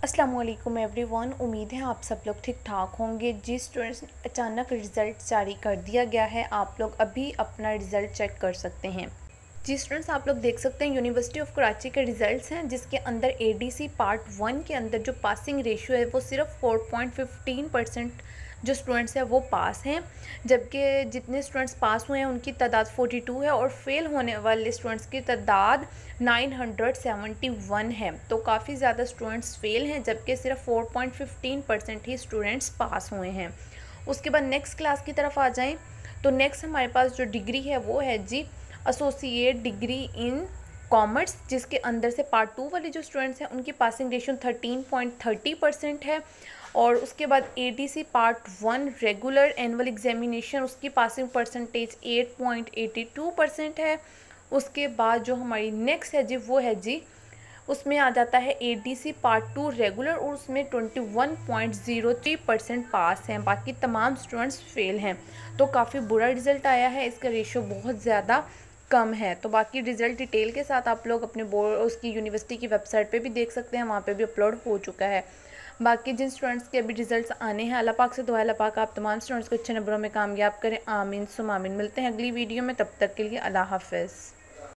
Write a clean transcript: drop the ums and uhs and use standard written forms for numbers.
अस्सलामुअलैकुम एवरीवन। उम्मीद है आप सब लोग ठीक ठाक होंगे। जिस स्टूडेंट्स अचानक रिज़ल्ट जारी कर दिया गया है, आप लोग अभी अपना रिज़ल्ट चेक कर सकते हैं। जी स्टूडेंट्स, आप लोग देख सकते हैं यूनिवर्सिटी ऑफ कराची के रिज़ल्ट्स हैं, जिसके अंदर एडीसी पार्ट 1 के अंदर जो पासिंग रेशियो है वो सिर्फ 4.15% जो स्टूडेंट्स हैं वो पास हैं, जबकि जितने स्टूडेंट्स पास हुए हैं उनकी तादाद 42 है और फेल होने वाले स्टूडेंट्स की तादाद 971 है। तो काफ़ी ज़्यादा स्टूडेंट्स फेल हैं, जबकि सिर्फ 4.15% ही स्टूडेंट्स पास हुए हैं। उसके बाद नेक्स्ट क्लास की तरफ आ जाएं तो नेक्स्ट हमारे पास जो डिग्री है वो है जी एसोसिएट डिग्री इन कॉमर्स, जिसके अंदर से पार्ट 2 वाले जो स्टूडेंट्स हैं उनकी पासिंग रेशियो 13.30% है। और उसके बाद ADC part 1 regular annual examination, उसकी पासिंग परसेंटेज 8.82% है। उसके बाद जो हमारी नेक्स्ट है जी वो है जी उसमें आ जाता है एडीसी पार्ट 2 रेगुलर और उसमें 21.03% पास हैं, बाकी तमाम स्टूडेंट्स फेल हैं। तो काफ़ी बुरा रिज़ल्ट आया है, इसका रेशियो बहुत ज़्यादा कम है। तो बाकी रिज़ल्ट डिटेल के साथ आप लोग अपने बोर्ड उसकी यूनिवर्सिटी की वेबसाइट पे भी देख सकते हैं, वहाँ पे भी अपलोड हो चुका है। बाकी जिन स्टूडेंट्स के अभी रिजल्ट्स आने हैं, अल्लाह पाक से दुआ है अल्लाह पाक आप तमाम स्टूडेंट्स को अच्छे नंबरों में कामयाब करें। आमीन सुम आमीन। मिलते हैं अगली वीडियो में, तब तक के लिए अल्लाह हाफ़िज़।